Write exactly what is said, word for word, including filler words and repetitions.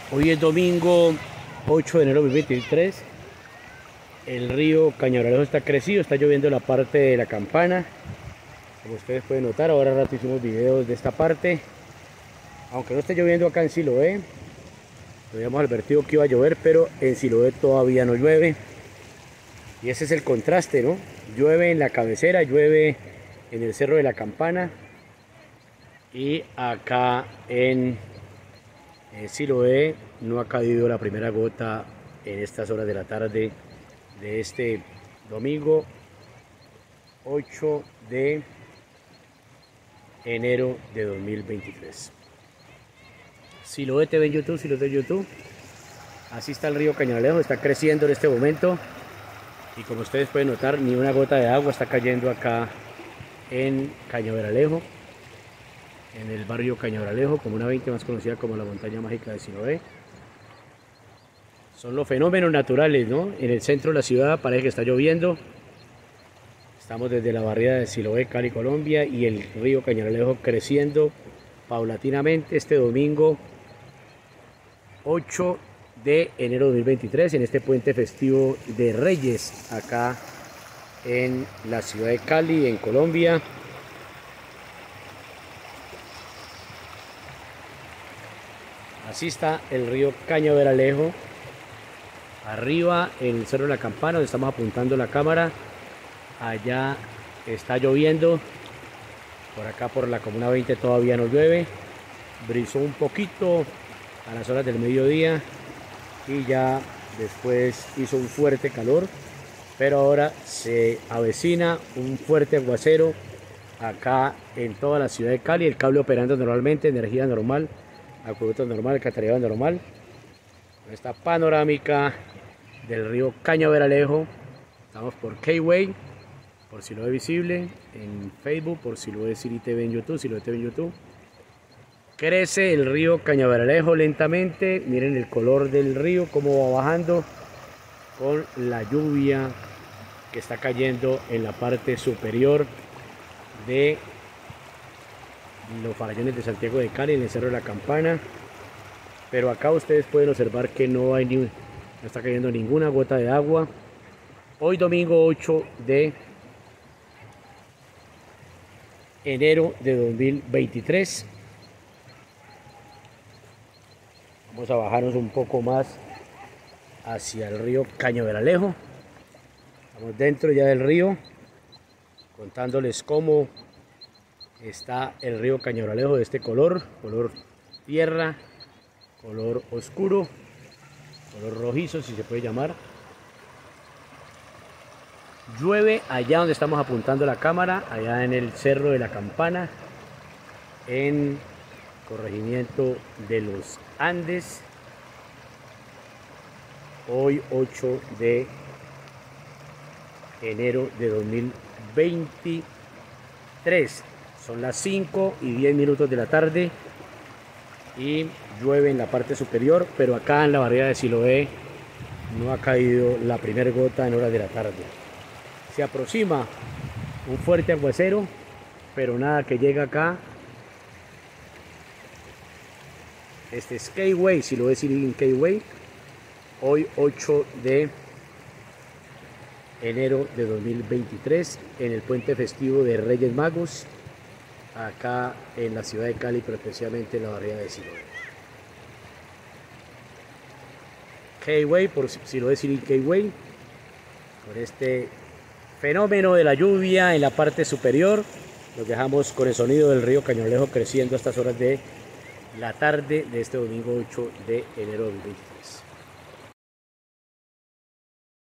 Hoy es domingo ocho de enero de dos mil veintitrés. El río Cañaveralejo está crecido, está lloviendo la parte de la Campana. Como ustedes pueden notar, ahora rato hicimos videos de esta parte. Aunque no esté lloviendo acá en Siloé, lo habíamos advertido que iba a llover, pero en Siloé todavía no llueve. Y ese es el contraste, ¿no? Llueve en la cabecera, llueve en el Cerro de la Campana. Y acá en eh, Siloé no ha caído la primera gota en estas horas de la tarde de este domingo ocho de enero de dos mil veintitrés. Siloé T V en YouTube, Siloé en YouTube. Así está el río Cañaveralejo, está creciendo en este momento. Y como ustedes pueden notar, ni una gota de agua está cayendo acá en Cañaveralejo, en el barrio Cañaveralejo, comuna veinte, más conocida como la montaña mágica de Siloé. Son los fenómenos naturales, ¿no? En el centro de la ciudad parece que está lloviendo. Estamos desde la barriada de Siloé, Cali, Colombia, y el río Cañaveralejo creciendo paulatinamente este domingo ocho de enero de dos mil veintitrés, en este puente festivo de Reyes, acá en la ciudad de Cali, en Colombia. Así está el río Cañaveralejo. Arriba en el Cerro de la Campana, donde estamos apuntando la cámara, allá está lloviendo. Por acá por la comuna veinte todavía no llueve. Brizó un poquito a las horas del mediodía y ya después hizo un fuerte calor, pero ahora se avecina un fuerte aguacero acá en toda la ciudad de Cali. El cable operando normalmente, energía normal, acueducto normal, alcantarillado normal. Esta panorámica del río Cañaveralejo. Estamos por K-Way, por Siloé Visible en Facebook, por Siloé City T V en YouTube, Siloé T V en YouTube. Crece el río Cañaveralejo lentamente. Miren el color del río, cómo va bajando con la lluvia que está cayendo en la parte superior de los farallones de Santiago de Cali, en el Cerro de la Campana. Pero acá ustedes pueden observar que no hay ni, no está cayendo ninguna gota de agua. Hoy domingo ocho de enero de dos mil veintitrés. Vamos a bajarnos un poco más hacia el río Cañaveralejo. Estamos dentro ya del río, contándoles cómo está el río Cañaveralejo de este color, color tierra, color oscuro, color rojizo si se puede llamar. Llueve allá donde estamos apuntando la cámara, allá en el Cerro de la Campana, en corregimiento de los Andes. Hoy ocho de enero de dos mil veintitrés. Son las cinco y diez minutos de la tarde y llueve en la parte superior, pero acá en la barriada de Siloé no ha caído la primera gota en horas de la tarde. Se aproxima un fuerte aguacero, pero nada que llega acá. Este es K-Way, Siloé City K-Way. Hoy ocho de enero de dos mil veintitrés, en el puente festivo de Reyes Magos, acá en la ciudad de Cali, pero especialmente en la barriada de Siloé. K-Way por Siloé City K-Way, por este fenómeno de la lluvia en la parte superior. Los dejamos con el sonido del río Cañaveralejo creciendo a estas horas de la tarde de este domingo ocho de enero de dos mil veintitrés.